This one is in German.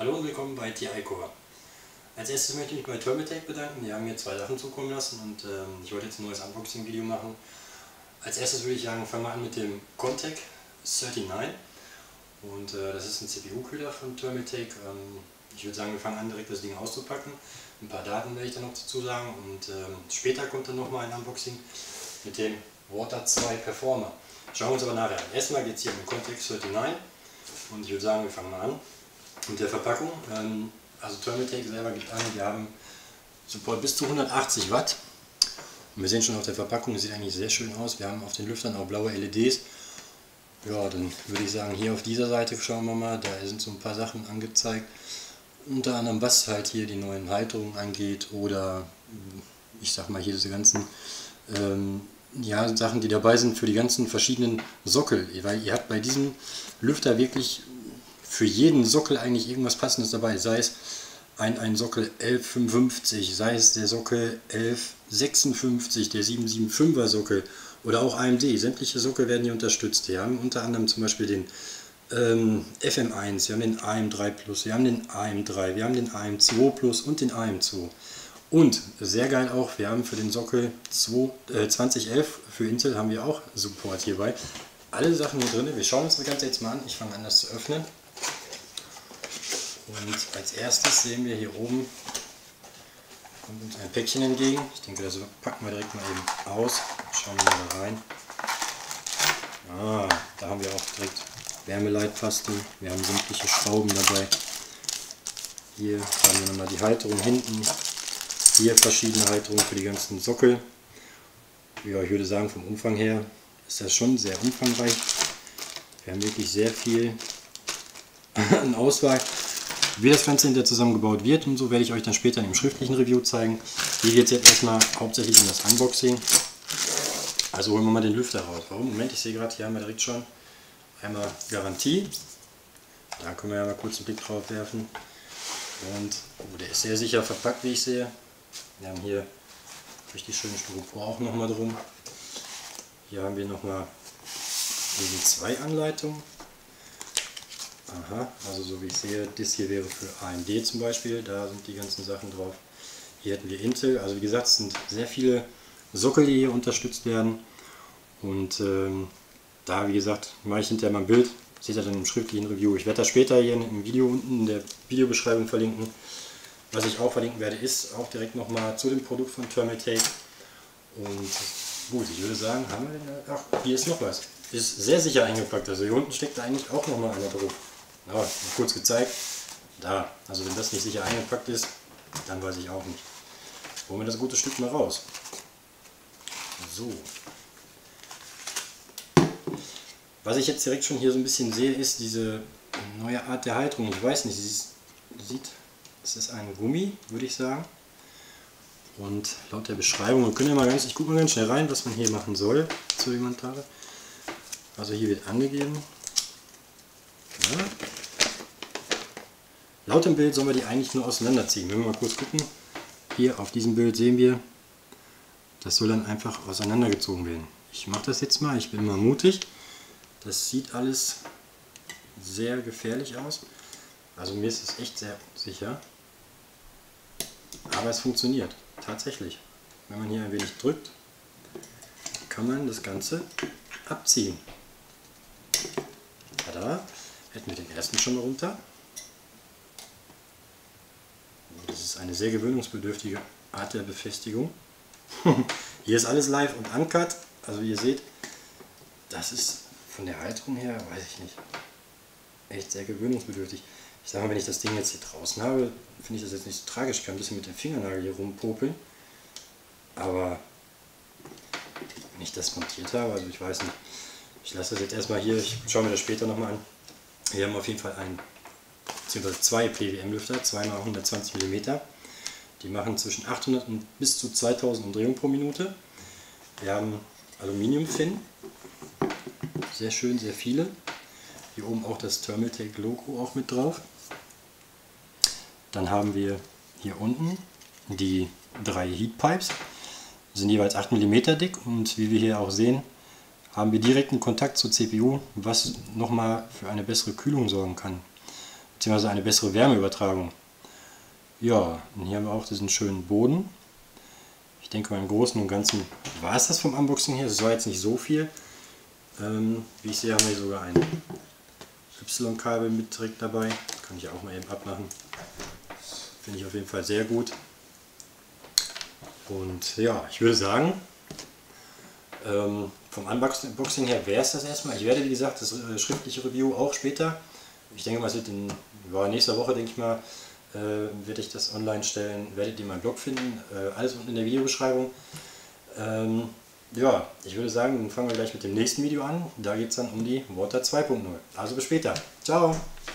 Hallo und willkommen bei TI Core. Als erstes möchte ich mich bei Thermaltake bedanken. Die haben mir zwei Sachen zukommen lassen und ich wollte jetzt ein neues Unboxing-Video machen. Als erstes würde ich sagen, fangen wir an mit dem Contec 39 und das ist ein CPU-Kühler von Thermaltake. Ich würde sagen, wir fangen an, direkt das Ding auszupacken. Ein paar Daten werde ich dann noch dazu sagen und später kommt dann nochmal ein Unboxing mit dem Water 2 Performer. Schauen wir uns aber nachher an. Erstmal geht es hier um den Contec 39 und ich würde sagen, wir fangen mal an mit der Verpackung. Also Thermaltake selber gibt an, wir haben Support bis zu 180 Watt. Und wir sehen schon auf der Verpackung, sieht eigentlich sehr schön aus. Wir haben auf den Lüftern auch blaue LEDs. Ja, dann würde ich sagen, hier auf dieser Seite schauen wir mal, da sind so ein paar Sachen angezeigt. Unter anderem, was halt hier die neuen Halterungen angeht oder ich sag mal hier diese ganzen ja, Sachen, die dabei sind für die ganzen verschiedenen Sockel. Weil ihr habt bei diesem Lüfter wirklich für jeden Sockel eigentlich irgendwas Passendes dabei. Sei es ein Sockel 1155, sei es der Sockel 1156, der 775er Sockel oder auch AMD. Sämtliche Sockel werden hier unterstützt. Wir haben unter anderem zum Beispiel den FM1, wir haben den AM3 Plus, wir haben den AM3, wir haben den AM2 Plus und den AM2. Und sehr geil auch, wir haben für den Sockel 2011 für Intel haben wir auch Support hierbei. Alle Sachen hier drin. Wir schauen uns das Ganze jetzt mal an. Ich fange an, das zu öffnen. Und als erstes sehen wir hier oben, kommt uns ein Päckchen entgegen. Ich denke, das packen wir direkt mal eben aus. Schauen wir mal da rein. Da haben wir auch direkt Wärmeleitpaste. Wir haben sämtliche Schrauben dabei. Hier haben wir nochmal die Halterung hinten. Hier verschiedene Halterungen für die ganzen Sockel. Ja, ich würde sagen, vom Umfang her ist das schon sehr umfangreich. Wir haben wirklich sehr viel an Auswahl. Wie das Ganze hinterher zusammengebaut wird und so werde ich euch dann später in dem schriftlichen Review zeigen. Hier geht es jetzt erstmal hauptsächlich um das Unboxing. Also holen wir mal den Lüfter raus. Warum? Moment, ich sehe gerade, hier haben wir direkt schon einmal Garantie. Da können wir ja mal kurz einen Blick drauf werfen. Und der ist sehr sicher verpackt, wie ich sehe. Wir haben hier richtig schöne Styropor auch nochmal drum. Hier haben wir nochmal diese zwei Anleitungen. Aha, also so wie ich sehe, das hier wäre für AMD zum Beispiel, da sind die ganzen Sachen drauf. Hier hätten wir Intel, also wie gesagt, es sind sehr viele Sockel, die hier unterstützt werden. Und da, wie gesagt, mache ich hinterher mal ein Bild, seht ihr dann im schriftlichen Review. Ich werde das später hier im Video unten in der Videobeschreibung verlinken. Was ich auch verlinken werde, ist auch direkt nochmal zu dem Produkt von Thermaltake. Und gut, ich würde sagen, haben wir denn, ach, hier ist noch was. Ist sehr sicher eingepackt, also hier unten steckt da eigentlich auch nochmal einer drauf. Ja, kurz gezeigt. Da, also wenn das nicht sicher eingepackt ist, dann weiß ich auch nicht. Holen wir das gute Stück mal raus. So. Was ich jetzt direkt schon hier so ein bisschen sehe, ist diese neue Art der Halterung. Ich weiß nicht, es ist ein Gummi, würde ich sagen. Und laut der Beschreibung, ich gucke mal ganz schnell rein, was man hier machen soll zur Montage. Also hier wird angegeben. Ja. Laut dem Bild sollen wir die eigentlich nur auseinanderziehen. Wenn wir mal kurz gucken, hier auf diesem Bild sehen wir, das soll dann einfach auseinandergezogen werden. Ich mache das jetzt mal, ich bin mal mutig. Das sieht alles sehr gefährlich aus. Also mir ist es echt sehr sicher. Aber es funktioniert, tatsächlich. Wenn man hier ein wenig drückt, kann man das Ganze abziehen. Tada, hätten wir den ersten schon mal runter. Das ist eine sehr gewöhnungsbedürftige Art der Befestigung. Hier ist alles live und uncut. Also wie ihr seht, das ist von der Halterung her, weiß ich nicht, echt sehr gewöhnungsbedürftig. Ich sage mal, wenn ich das Ding jetzt hier draußen habe, finde ich das jetzt nicht so tragisch. Ich kann ein bisschen mit dem Fingernagel hier rumpopeln. Aber wenn ich das montiert habe, also ich weiß nicht. Ich lasse das jetzt erstmal hier, ich schaue mir das später nochmal an. Wir haben auf jeden Fall beziehungsweise zwei PWM-Lüfter, 2 x 120 mm. Die machen zwischen 800 und bis zu 2000 Umdrehungen pro Minute. Wir haben Aluminiumfinn, sehr schön, sehr viele. Hier oben auch das Thermaltake Logo auch mit drauf. Dann haben wir hier unten die 3 Heatpipes, die sind jeweils 8 mm dick und wie wir hier auch sehen, haben wir direkten Kontakt zur CPU, was nochmal für eine bessere Kühlung sorgen kann. beziehungsweise eine bessere Wärmeübertragung. Ja, und hier haben wir auch diesen schönen Boden. Ich denke mal im Großen und Ganzen war es das vom Unboxing hier. Es war jetzt nicht so viel. Wie ich sehe, haben wir sogar ein Y-Kabel mit direkt dabei. Kann ich auch mal eben abmachen. Finde ich auf jeden Fall sehr gut. Und ja, ich würde sagen, vom Unboxing her wäre es das erstmal. Ich werde, wie gesagt, das schriftliche Review auch später, ich denke mal, es wird in nächster Woche, denke ich mal, werde ich das online stellen, werdet ihr in meinem Blog finden, alles unten in der Videobeschreibung. Ja, ich würde sagen, dann fangen wir gleich mit dem nächsten Video an. Da geht es dann um die Water 2.0. Also bis später. Ciao!